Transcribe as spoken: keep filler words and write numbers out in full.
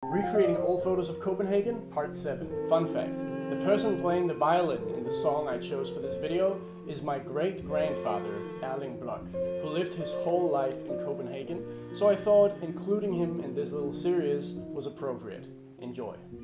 Recreating old photos of Copenhagen, part seven. Fun fact, the person playing the violin in the song I chose for this video is my great-grandfather, Erling Bloch, who lived his whole life in Copenhagen, so I thought including him in this little series was appropriate. Enjoy.